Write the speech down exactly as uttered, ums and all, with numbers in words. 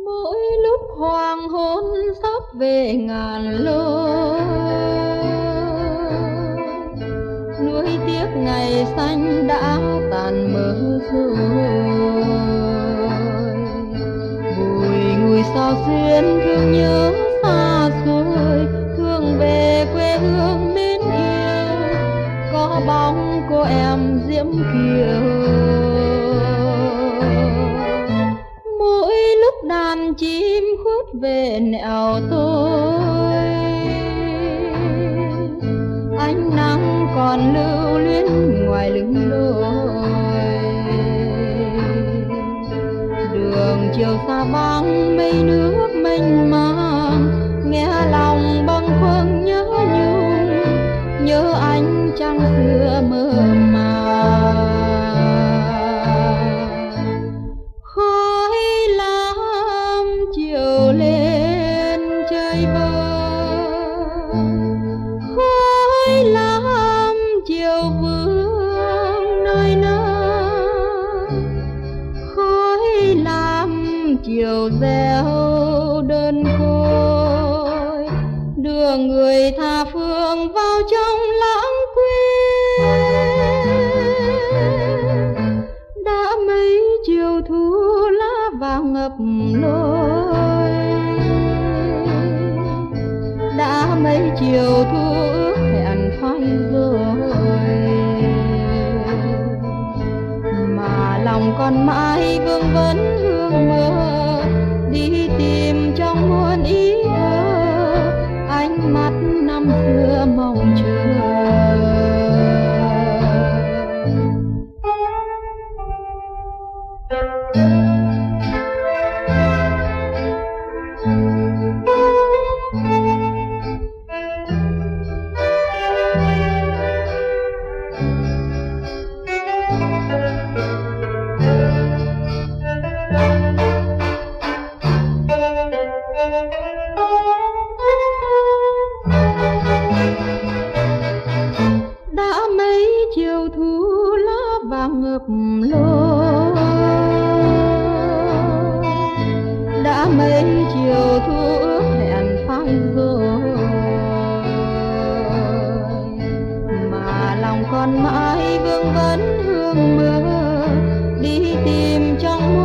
Mỗi lúc hoàng hôn sắp về ngàn lối, nuối tiếc ngày xanh đã tàn mơ rồi. Bùi ngùi sao xuyên thương nhớ xa xôi, thương về quê hương mến yêu, có bóng cô em Diễm Kiều. Mỗi lúc đàn chim khuất về nẻo tôi, ánh nắng còn lưu luyến ngoài lưng đồi. Đường chiều xa băng mây nước mênh mang, nghe lòng bâng khuâng nhớ nhung, nhớ anh trăng xưa mơ màng. Khói lam chiều lên trời vơi, khói lam chiều vương nơi nơi, khói lam chiều reo đơn côi, đưa người tha phương vào trong lãng quên. Đã mấy chiều thu lá vàng ngập lối, đã mấy chiều thu ước hẹn phai rồi, mà lòng còn mãi vương vấn hương mơ, đi tìm trong muôn ý thơ ánh mắt năm xưa mong chờ. Đã mấy chiều thu lá vàng ngập lối, đã mấy chiều thu ước hẹn phai rồi, mà lòng còn mãi vương vấn hương mơ, đi tìm trong